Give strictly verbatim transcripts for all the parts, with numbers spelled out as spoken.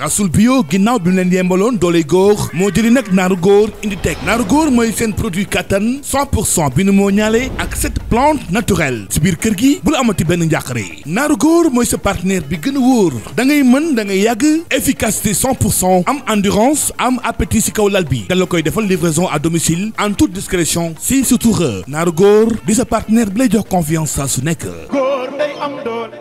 rasul bio ginnaaw bi mu leen yembaloon doole góor moo jëli nag naaru góor indi teg naaru góor mooy seen produit kattan cent pour cent bi nu moo ñaale ak cette plante naturelle si biir kër gi bul amati benn njàqare naaru góor mooy sa partenaire bi gën a wóor da ngay mën da ngay yàgg efficacité cent pour cent am endurance am appétit si kaw lal bi da la koy defal livraison à domicile en toute discrétion si surtout naaru góor di sa partenaire bi lay jox confiance saa su nekk. góor day am doole.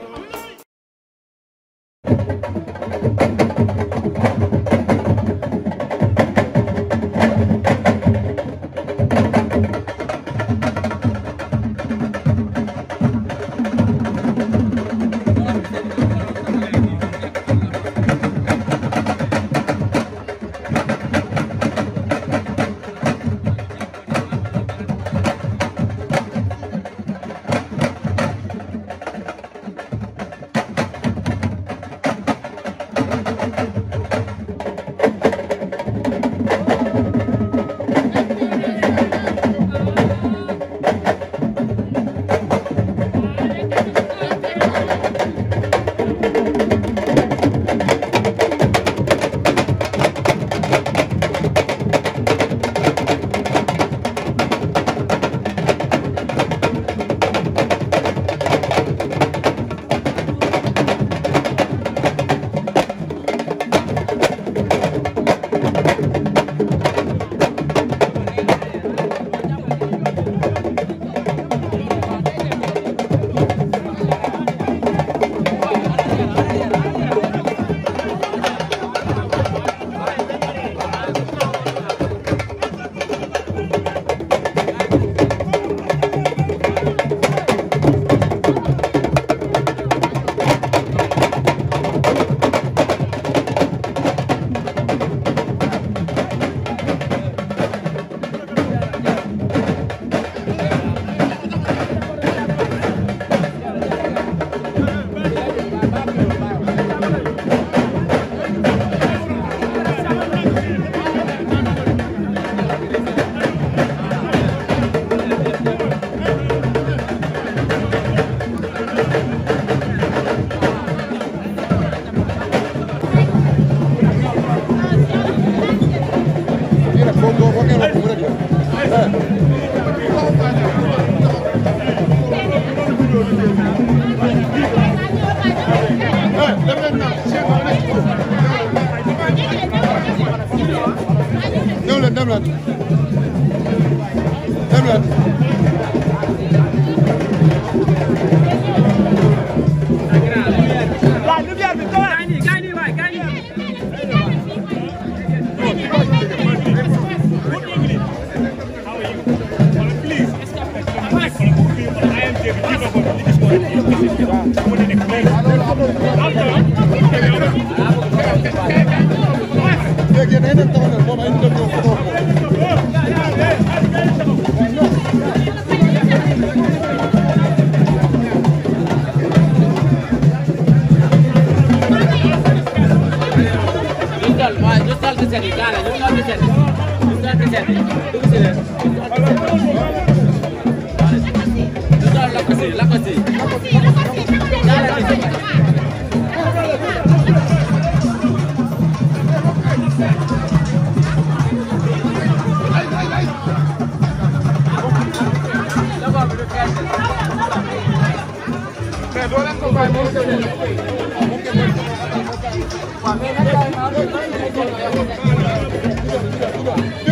Wow.